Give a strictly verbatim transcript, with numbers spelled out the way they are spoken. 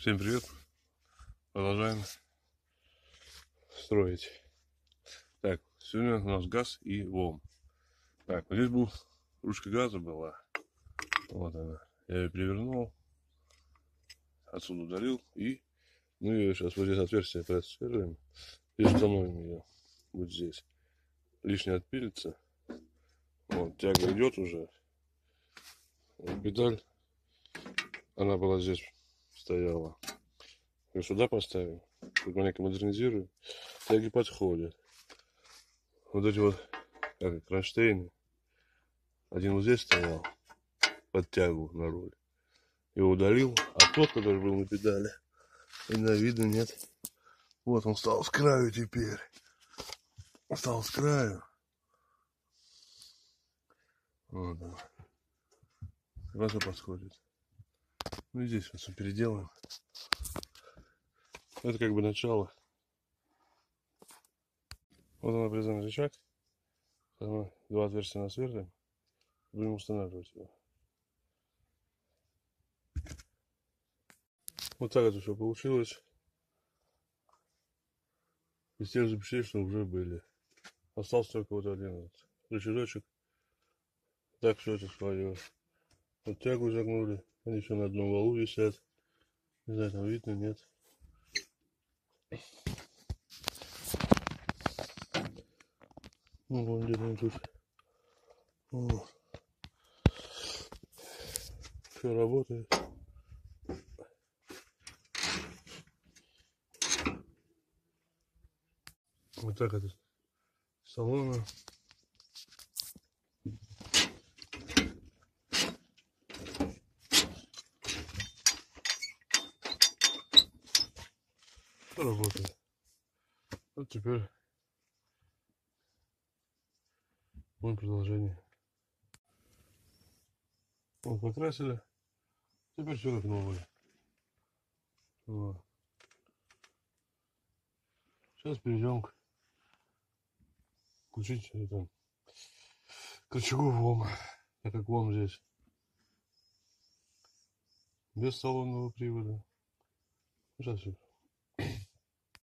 Всем привет! Продолжаем строить. Так, сегодня у нас газ и лом. Так, вот здесь был ручка газа была. Вот она. Я ее перевернул. Отсюда удалил. И мы ее сейчас вот здесь отверстие просверлим. И установим ее. Вот здесь. Лишнее отпилится. Вот, тяга идет уже. Вот педаль. Она была здесь, стояла. Ее сюда поставим. Тут маленько модернизируем. Тяги подходят. Вот эти вот как, кронштейны. Один вот здесь стоял. Под тягу на руль. Его удалил. А тот, который был на педали, видно, видно, нет. Вот он стал с краю теперь. Стал с краю. Вот он. Хорошо подходит. Ну и здесь вот все переделаем. Это как бы начало. Вот он обрезанный рычаг. Два отверстия насверлим. Будем устанавливать его. Вот так это все получилось. Из тех запчастей, что уже были. Остался только вот один вот рычажочек. Так все это свое. Вот тягу загнули. Они еще на одном валу висят. Не знаю, там видно, нет. Ну, вон где-то тут. О. Все работает. Вот так это салона. Все работает. Вот теперь будет продолжение. Вот покрасили. Теперь все как новое. Вот. Сейчас перейдем к включить это, к рычагу лома. Так как лом здесь без салонного привода. Сейчас все